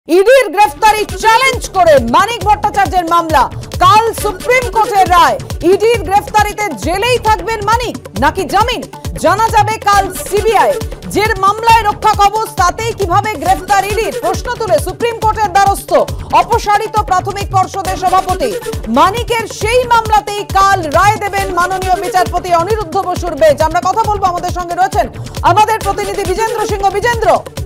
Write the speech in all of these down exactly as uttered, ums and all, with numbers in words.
ইডির গ্রেফতারি চ্যালেঞ্জ করে মানিক ভট্টাচার্যের মামলা কাল সুপ্রিম কোর্টের রায়। ইডির গ্রেফতারিতে জেলেই থাকবেন মানিক নাকি জামিন জানা যাবে কাল। সিবিআই যে মামলায় রক্ষা কবচ তাতেই কিভাবে গ্রেফতার ইডির প্রশ্ন তুলে সুপ্রিম কোর্টের দ্বারস্থ অপসারিত প্রাথমিক পর্ষদের সভাপতি। মানিকের সেই মামলাতেই কাল রায় দেবেন মাননীয় বিচারপতি অনিরুদ্ধ বসুর বেঞ্চ। আমরা কথা বলবো, আমাদের সঙ্গে রয়েছেন আমাদের প্রতিনিধি বিজেন্দ্র সিংহ। বিজেন্দ্র,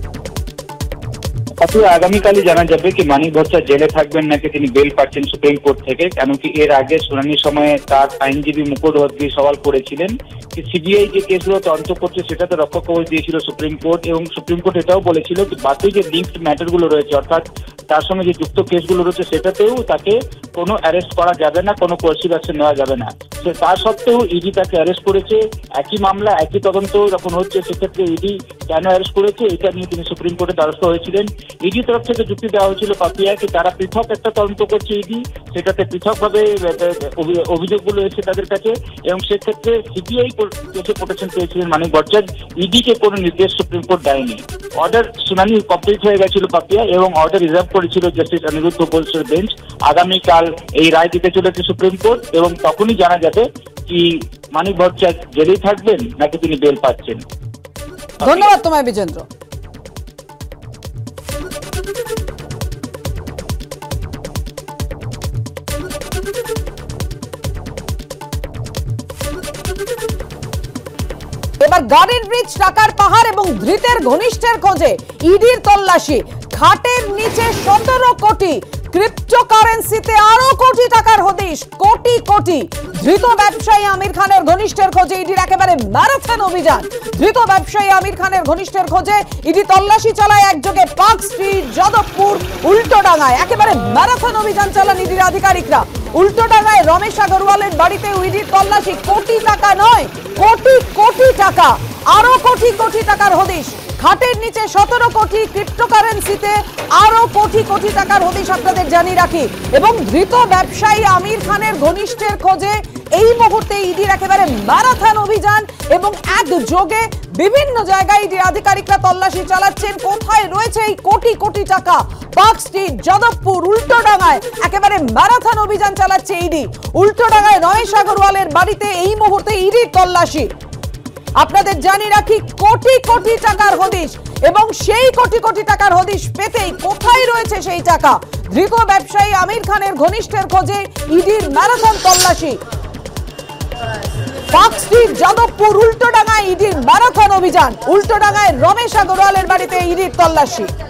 আগামীকালই জানা যাবে কি মানিক ভট্টাচার্য জেলে থাকবেন নাকি তিনি বেল পাচ্ছেন সুপ্রিম কোর্ট থেকে। কেন কি এর আগে শুনানির সময় তার আইনজীবী মুকুল রোহতগি সওয়াল করেছিলেন যে সিবিআই যে কেসগুলো তদন্ত করছে সেটাতে রক্ষা কবচ দিয়েছিল সুপ্রিম কোর্ট, এবং সুপ্রিম কোর্ট এটাও বলেছিল যে বাকি যে লিঙ্কড ম্যাটারগুলো রয়েছে অর্থাৎ তার সঙ্গে যে যুক্ত কেসগুলো রয়েছে সেটাতেও তাকে কোনো অ্যারেস্ট করা যাবে না, কোনো কোর্সিভ অ্যাকশন নেওয়া যাবে না। সে তা সত্ত্বেও ইডি তাকে অ্যারেস্ট করেছে। একই মামলা একই তদন্ত যখন হচ্ছে সেক্ষেত্রে ইডি কেন অ্যারেস্ট করেছে এটা নিয়ে তিনি সুপ্রিম কোর্টে দ্বারস্থ হয়েছিলেন। ইডি তরফ থেকে যুক্তি দেওয়া হয়েছিল পাপিয়া কি তারা পৃথক একটা তদন্ত করছে ইডি, সেটাতে পৃথকভাবে অভিযোগগুলো এসেছে তাদের কাছে, এবং সেক্ষেত্রে সিবিআই কেসে প্রোটেকশন পেয়েছিলেন মানিক ভট্টাচার্য। ইডিকে কোনো নির্দেশ সুপ্রিম কোর্ট দেয়নি। অর্ডার শুনানি কমপ্লিট হয়ে গেছিল পাপিয়া, এবং অর্ডার রিজার্ভ করেছিল জাস্টিস অনিরুদ্ধ বসুর বেঞ্চ। আগামীকাল এই রায় দিতে চলেছে সুপ্রিম কোর্ট, এবং তখনই জানা যাবে কি মানিক ভট্টাচার্য জেলেই থাকবেন নাকি তিনি বেল পাচ্ছেন। ধন্যবাদ তোমায় বিজেন্দ্র। এবার গার্ডেন ব্রিজ, টাকার পাহাড় এবং ধৃতের ঘনিষ্ঠের খোঁজে ইডির তল্লাশি। খাটের নিচে সতেরো কোটি, ক্রিপ্টোকারেন্সিতে আরো কোটি টাকার হদিশ। কোটি কোটি ধৃত ব্যবসায়ী আমির খানের ঘনিষ্ঠের খোঁজে ইডির একেবারে ম্যারাথন অভিযান। ধৃত ব্যবসায়ী আমির খানের ঘনিষ্ঠের খোঁজে ইডি তল্লাশি চালায় একযোগে পার্ক স্ট্রিট, যাদবপুর, উল্টোডাঙ্গায়। একেবারে ম্যারাথন অভিযান চালান ইডির আধিকারিকরা। উল্টোডাঙ্গায় রমেশ আগরওয়ালের বাড়িতে ইডির তল্লাশি। কোটি টাকা নয়, কোটি কোটি টাকা, আরো কোটি কোটি টাকার হদিশ। খাটের নিচে সতেরো কোটি, ক্রিপ্টোকারেন্সিতে আরো কোটি কোটি টাকার হদিশ আপনাদের জানিয়ে রাখি। এবং ধৃত ব্যবসায়ী আমির খানের ঘনিষ্ঠের খোঁজে এই মুহূর্তে ইডির একেবারে ম্যারাথন অভিযান, এবং একযোগে বিভিন্ন জায়গায় ইডির আধিকারিকরা তল্লাশি চালাচ্ছেন। কোথায় রয়েছে এই কোটি কোটি টাকা? পার্ক স্ট্রিট, যাদবপুর, উল্টোডাঙ্গায় একেবারে ম্যারাথন অভিযান চালাচ্ছে ইডি। উল্টোডাঙ্গায় রমেশ আগরওয়ালের বাড়িতে এই মুহূর্তে ইডির তল্লাশি। আপনাদের জানিয়ে রাখি কোটি কোটি টাকার হদিশ, এবং সেই কোটি কোটি টাকার হদিশ পেতেই কোথায় রয়েছে সেই টাকা? ধৃত ব্যবসায়ী আমির খানের ঘনিষ্ঠের খোঁজে ইডির ম্যারাথন তল্লাশি। পার্ক স্ট্রিট, যাদবপুর, উল্টোডাঙ্গায় ইডির ম্যারাথন অভিযান। উল্টোডাঙ্গায় রমেশ আগরওয়ালের বাড়িতে ইডির তল্লাশি।